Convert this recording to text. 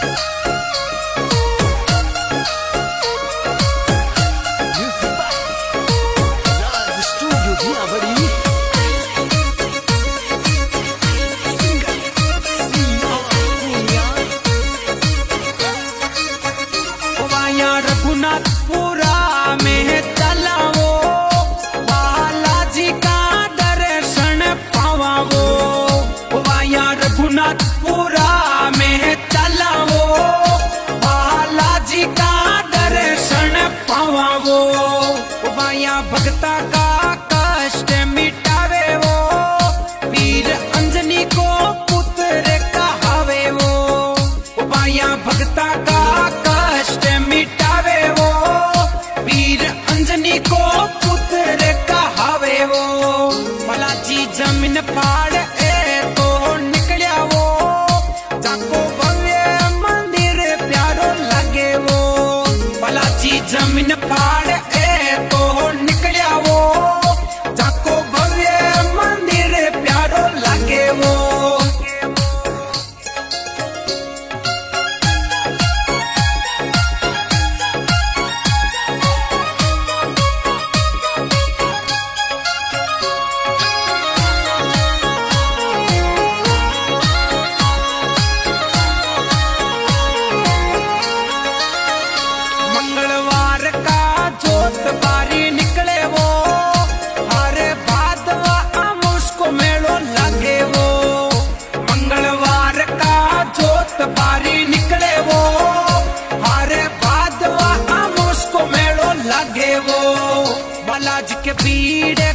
रघुनाथपुरा में चलावो, बालाजी का दर्शन पावावो। वाया रघुनाथपुरा में चलावो, बालाजी का दर्शन पावावो। वाया भक्ता का कष्ट मिटावे वो, वीर अंजनी को पुत्र कहावे वो। वाया भक्ता का कष्ट मिटावे वो, वीर अंजनी को पुत्र कहावे वो। बालाजी जमीन फाड़ ए तो निकलिया वो, जाको भव्य मंदिर प्यारो लगे वो। बालाजी जमीन फाड़ ए तो निकलिया वो, जाको भव्य मंदिर प्यारो लगे वो। बारी निकले वो, हर भादवा मुझको मेलो लगे वो। मंगलवार का जोत बारी निकले वो, हर भादवा मुझको मेलो लगे वो। बालाजी के पीड़े